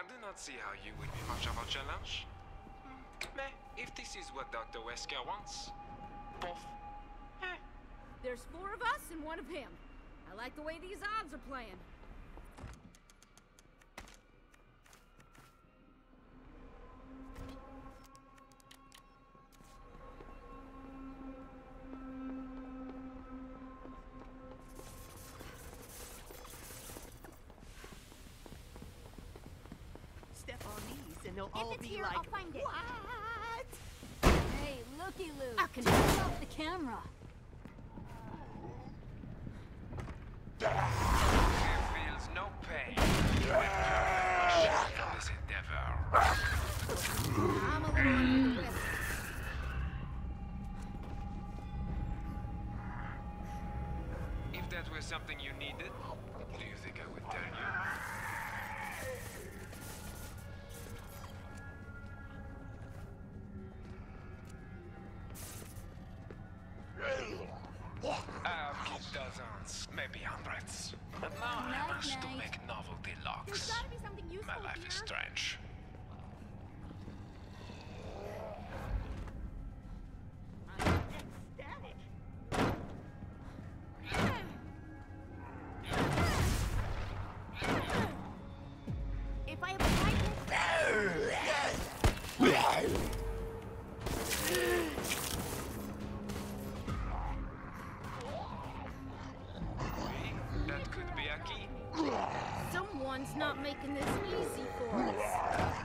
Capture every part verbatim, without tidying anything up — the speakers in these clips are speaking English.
I do not see how you would be much of a challenge. Meh, if this is what Doctor Wesker wants. Boff. Eh. There's four of us and one of him. I like the way these odds are playing. Step on these and they'll If all it's be here, like, I'll find it. what? Hey, looky-loo. I can turn off the camera. He feels no pain. You will very much for this endeavor. I'm a little under the weather. If that were something you needed, do you think I would tell you? I've killed dozens, maybe hundreds. And now I managed to make novelty There's locks. gotta be something useful My life here. is strange. I'm ecstatic. If I apply That could be a key. Someone's not making this easy for us.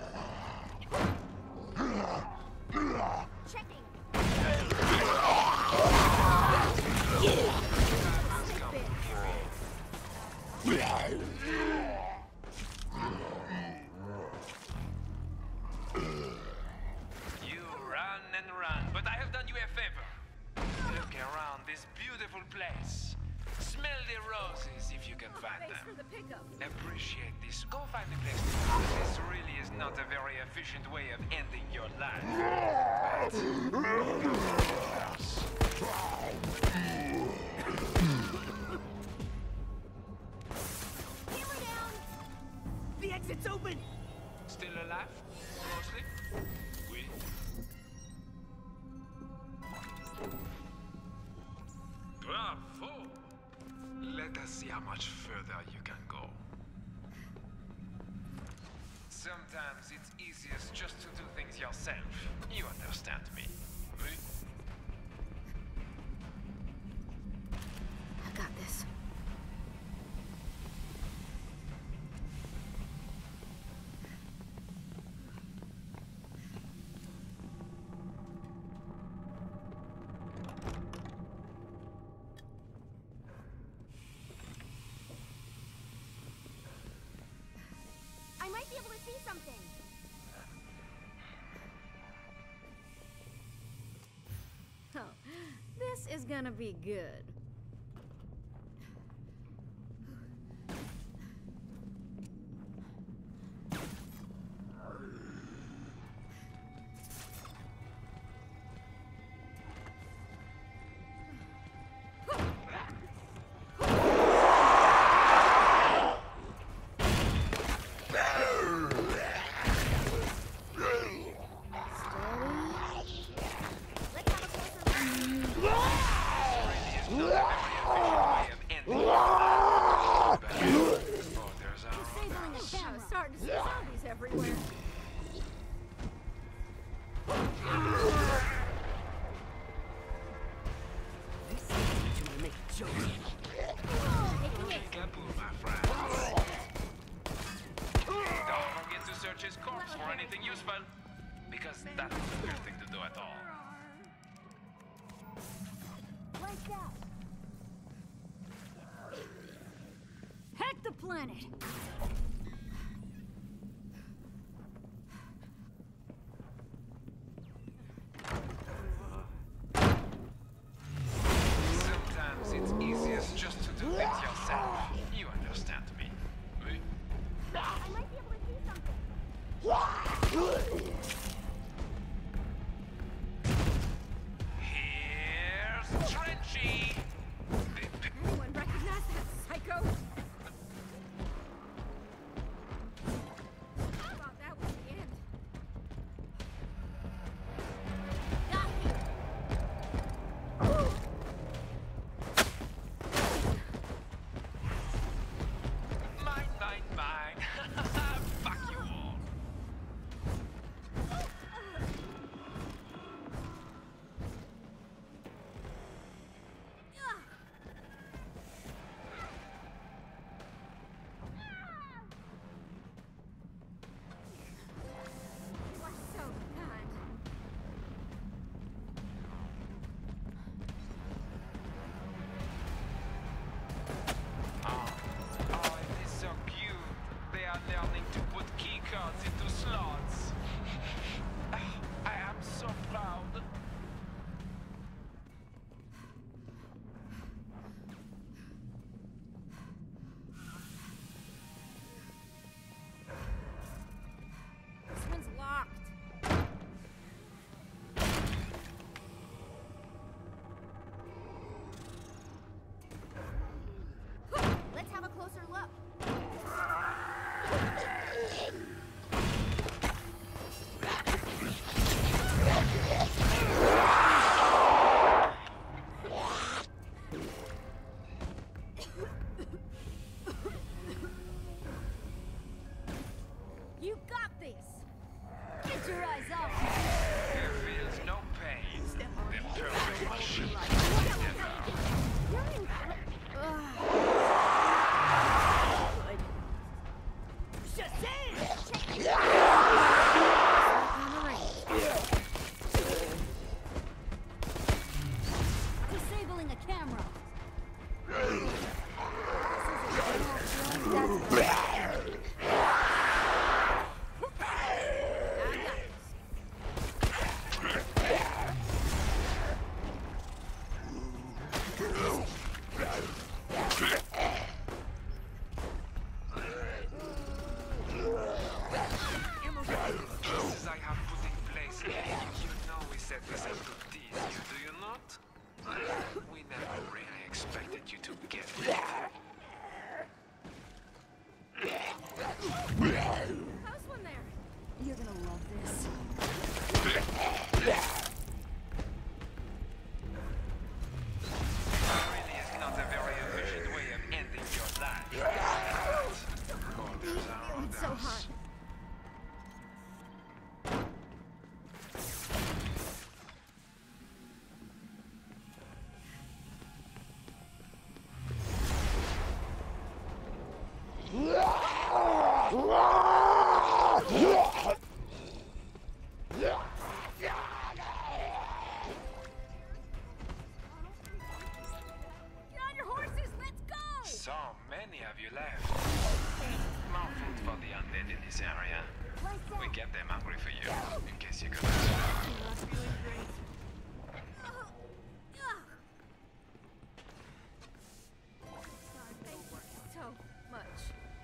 checking. You run and run, but I have done you a favor. Look around this beautiful place. Smell the roses if you can find Thanks for them. the pickup. Appreciate this. Go find a place to do. This really is not a very efficient way of ending your life. Hammer down. The exit's open! Still alive? Mostly? Oui. Bravo! Let us see how much further you can go. Sometimes it's easiest just to do things yourself. You understand me. Oui? I got this. I might be able to see something. Oh, this is gonna be good. Let's have a closer look. Disabling the camera, starting to see zombies everywhere. This is to make jokes. Taking it. Don't forget to search his corpse for anything useful, because that's not a good thing to do at all. Lights out. Heck the planet! Sometimes it's easiest just to do things yourself. You understand me. Oui? I might be able to see something. Here's Trenchy! Anyone recognize that psycho? stealing a camera. Pieces I have put in place. You know we set this up to tease you, do you not? We never really expected you to get it. How's one there? You're gonna love this. Really is not a very efficient way of ending your life. Orders are It's so orders. hot. Get on your horses, let's go! So many of you left. More food for the undead in this area. We kept them hungry for you, in case you couldn't. Not feeling great. Ugh. Ugh. Sorry, thank you so much.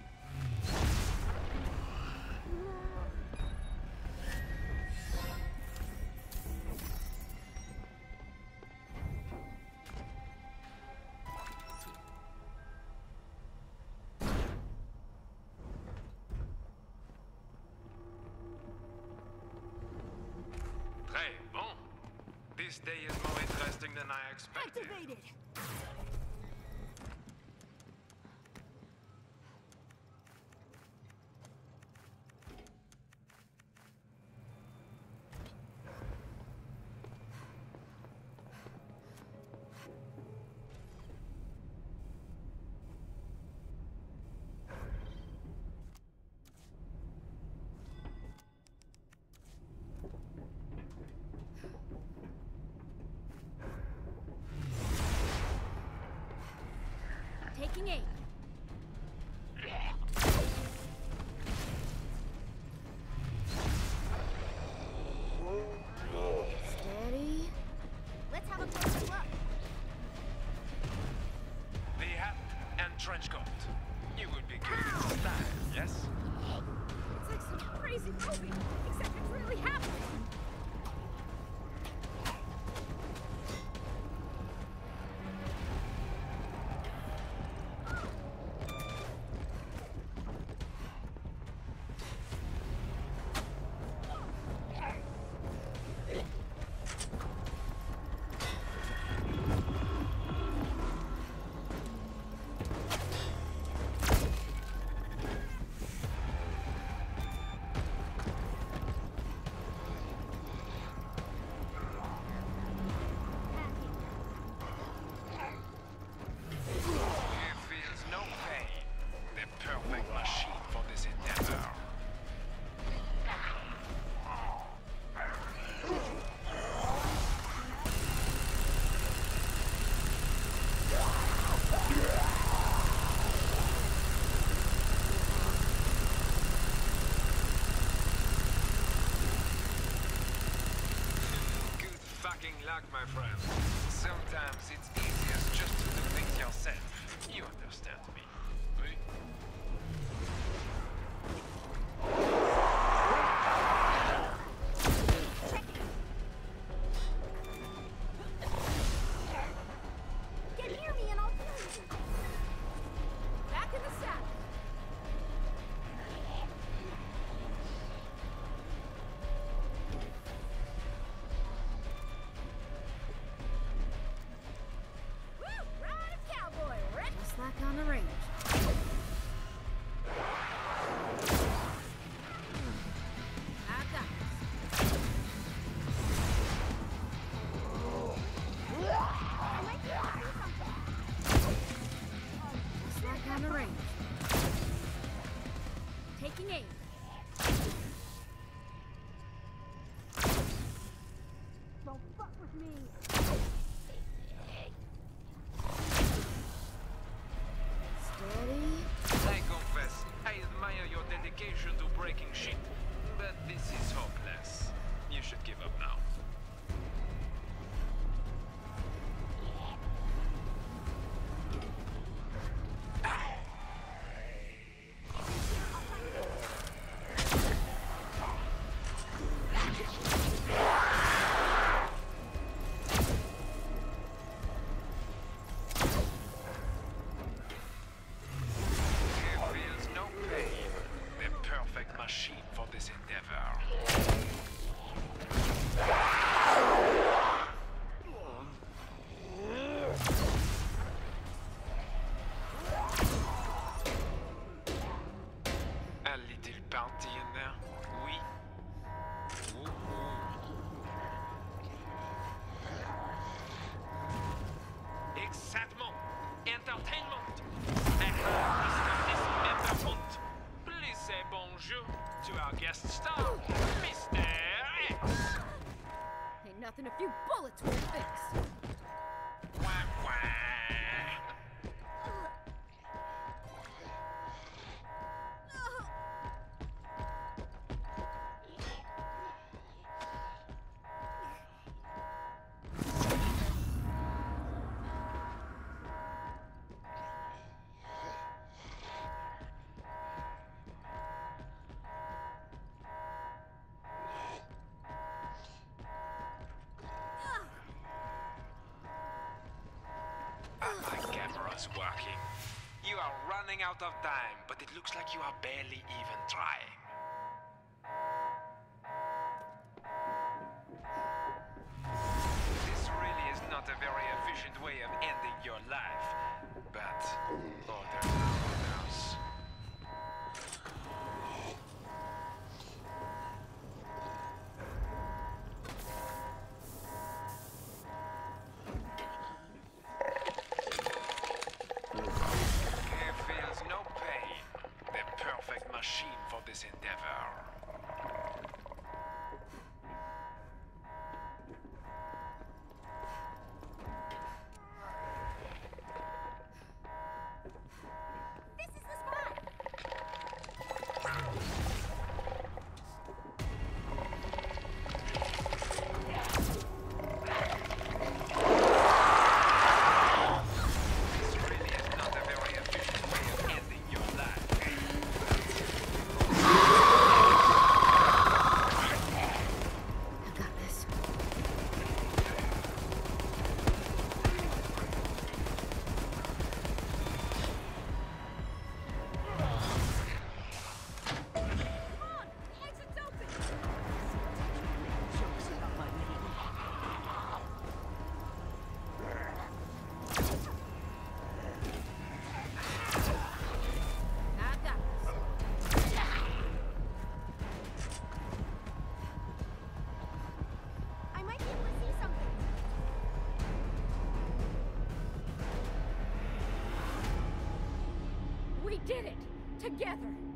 Très bon. This day is more interesting than I expected. Activated. Taking aim. Steady. Let's have a closer look. The hat and trench coat. You would be good in style, yes? It's like some crazy movie, except it's really happening. He feels no pain. The perfect machine for this endeavor. Good fucking luck, my friend. Sometimes it's easiest just to do things yourself. You understand me. Oui? Get near me and I'll kill you. Back in the saddle. should give up now. Machine for this endeavor. A little bounty in there? Oui. Ooh. Exactement. Entertainment. I have discovered this Please say bonjour to our guest star, Mister X. Ain't nothing a few bullets won't fix. Wah, wah. My camera's working. You are running out of time, but it looks like you are barely even trying. This really is not a very efficient way of ending your life, but orders are orders. Machine for this endeavor. This is the spot! This really is not a very efficient way of ending your life. We did it! Together!